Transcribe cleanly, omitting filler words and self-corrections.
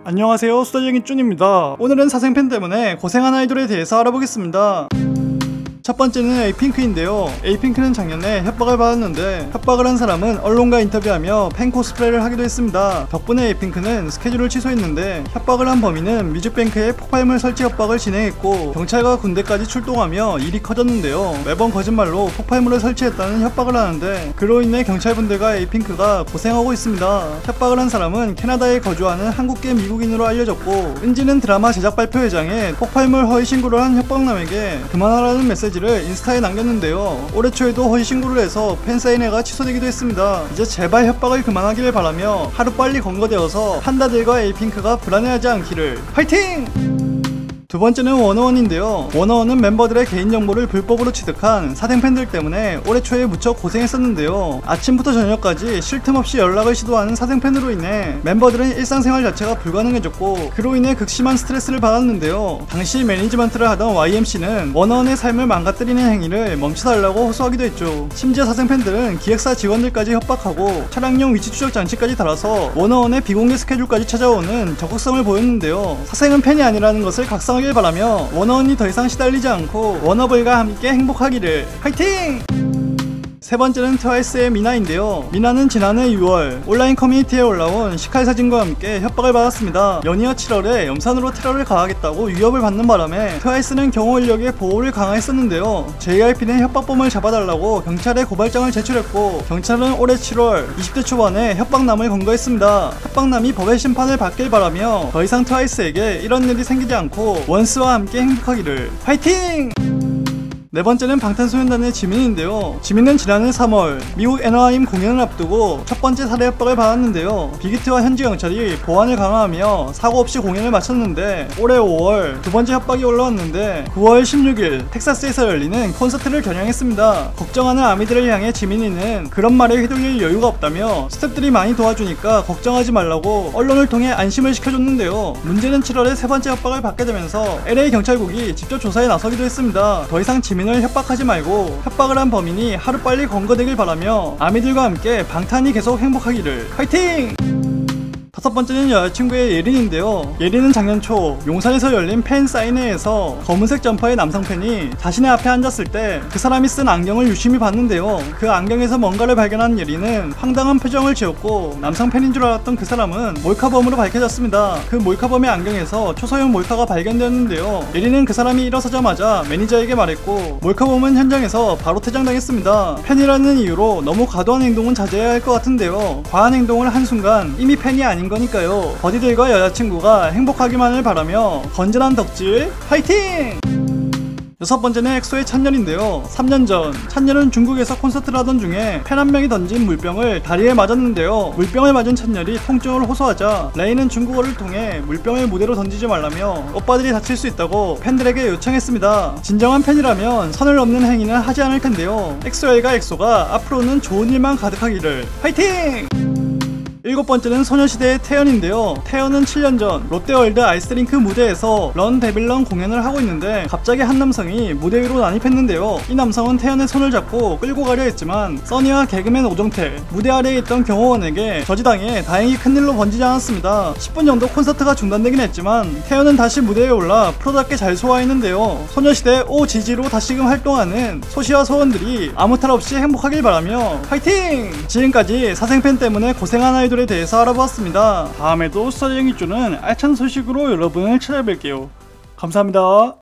안녕하세요, 수다쟁이 쭌입니다. 오늘은 사생팬 때문에 고생한 아이돌에 대해서 알아보겠습니다. 첫 번째는 에이핑크인데요. 에이핑크는 작년에 협박을 받았는데 협박을 한 사람은 언론과 인터뷰하며 팬 코스프레를 하기도 했습니다. 덕분에 에이핑크는 스케줄을 취소했는데 협박을 한 범인은 뮤직뱅크에 폭발물 설치 협박을 진행했고 경찰과 군대까지 출동하며 일이 커졌는데요. 매번 거짓말로 폭발물을 설치했다는 협박을 하는데 그로 인해 경찰분들과 에이핑크가 고생하고 있습니다. 협박을 한 사람은 캐나다에 거주하는 한국계 미국인으로 알려졌고 은지는 드라마 제작 발표 회장에 폭발물 허위 신고를 한 협박남에게 그만하라는 메시지 를 인스타에 남겼는데요. 올해 초에도 허위 신고를 해서 팬사인회가 취소되기도 했습니다. 이제 제발 협박을 그만하기를 바라며 하루빨리 검거되어서 판다들과 에이핑크가 불안해하지 않기를 화이팅! 두 번째는 워너원인데요. 워너원은 멤버들의 개인정보를 불법으로 취득한 사생팬들 때문에 올해 초에 무척 고생했었는데요. 아침부터 저녁까지 쉴 틈 없이 연락을 시도하는 사생팬으로 인해 멤버들은 일상생활 자체가 불가능해졌고 그로 인해 극심한 스트레스를 받았는데요. 당시 매니지먼트를 하던 YMC는 워너원의 삶을 망가뜨리는 행위를 멈춰달라고 호소하기도 했죠. 심지어 사생팬들은 기획사 직원들까지 협박하고 차량용 위치 추적 장치까지 달아서 워너원의 비공개 스케줄까지 찾아오는 적극성을 보였는데요. 사생은 팬이 아니라는 것을 각성하길 바라며 워너원이 더 이상 시달리지 않고 워너블과 함께 행복하기를 화이팅! 세 번째는 트와이스의 미나인데요. 미나는 지난해 6월 온라인 커뮤니티에 올라온 시칼 사진과 함께 협박을 받았습니다. 연이어 7월에 염산으로 테러를 가하겠다고 위협을 받는 바람에 트와이스는 경호 인력의 보호를 강화했었는데요. JYP는 협박범을 잡아달라고 경찰에 고발장을 제출했고 경찰은 올해 7월 20대 초반에 협박남을 검거했습니다. 협박남이 법의 심판을 받길 바라며 더 이상 트와이스에게 이런 일이 생기지 않고 원스와 함께 행복하기를 화이팅! 네 번째는 방탄소년단의 지민인데요. 지민은 지난해 3월 미국 애너하임 공연을 앞두고 첫 번째 살해 협박을 받았는데요. 빅히트와 현지 경찰이 보안을 강화하며 사고 없이 공연을 마쳤는데 올해 5월 두 번째 협박이 올라왔는데 9월 16일 텍사스에서 열리는 콘서트를 겨냥했습니다. 걱정하는 아미들을 향해 지민이는 그런 말에 휘둘릴 여유가 없다며 스태프들이 많이 도와주니까 걱정하지 말라고 언론을 통해 안심을 시켜줬는데요. 문제는 7월에 세 번째 협박을 받게 되면서 LA 경찰국이 직접 조사에 나서기도 했습니다. 더 이상 지민을 협박하지 말고 협박을 한 범인이 하루빨리 검거되길 바라며 아미들과 함께 방탄이 계속 행복하기를 화이팅! 다섯 번째는 여자친구의 예린인데요. 예린은 작년 초 용산에서 열린 팬 사인회에서 검은색 점퍼의 남성 팬이 자신의 앞에 앉았을 때 그 사람이 쓴 안경을 유심히 봤는데요. 그 안경에서 뭔가를 발견한 예린은 황당한 표정을 지었고 남성 팬인 줄 알았던 그 사람은 몰카범으로 밝혀졌습니다. 그 몰카범의 안경에서 초소형 몰카가 발견되었는데요. 예린은 그 사람이 일어서자마자 매니저에게 말했고 몰카범은 현장에서 바로 퇴장당했습니다. 팬이라는 이유로 너무 과도한 행동은 자제해야 할 것 같은데요. 과한 행동을 한 순간 이미 팬이 아닌 거니까요. 버디들과 여자친구가 행복하기만을 바라며 건전한 덕질 화이팅! 여섯 번째는 엑소의 찬열인데요. 3년 전 찬열은 중국에서 콘서트를 하던 중에 팬 한 명이 던진 물병을 다리에 맞았는데요. 물병을 맞은 찬열이 통증을 호소하자 레이는 중국어를 통해 물병을 무대로 던지지 말라며 오빠들이 다칠 수 있다고 팬들에게 요청했습니다. 진정한 팬이라면 선을 넘는 행위는 하지 않을 텐데요. 엑소엘과 엑소가 앞으로는 좋은 일만 가득하기를 화이팅! 일곱 번째는 소녀시대의 태연인데요. 태연은 7년 전 롯데월드 아이스링크 무대에서 런 데빌런 공연을 하고 있는데 갑자기 한 남성이 무대 위로 난입했는데요. 이 남성은 태연의 손을 잡고 끌고 가려 했지만 써니와 개그맨 오정태, 무대 아래에 있던 경호원에게 저지당해 다행히 큰일로 번지지 않았습니다. 10분 정도 콘서트가 중단되긴 했지만 태연은 다시 무대에 올라 프로답게 잘 소화했는데요. 소녀시대 오지지로 다시금 활동하는 소시와 소원들이 아무 탈 없이 행복하길 바라며 화이팅! 지금까지 사생팬 때문에 고생한 아이돌 에 대해서 알아보았습니다. 다음에도 수다쟁이 쭈는 알찬 소식으로 여러분을 찾아뵐게요. 감사합니다.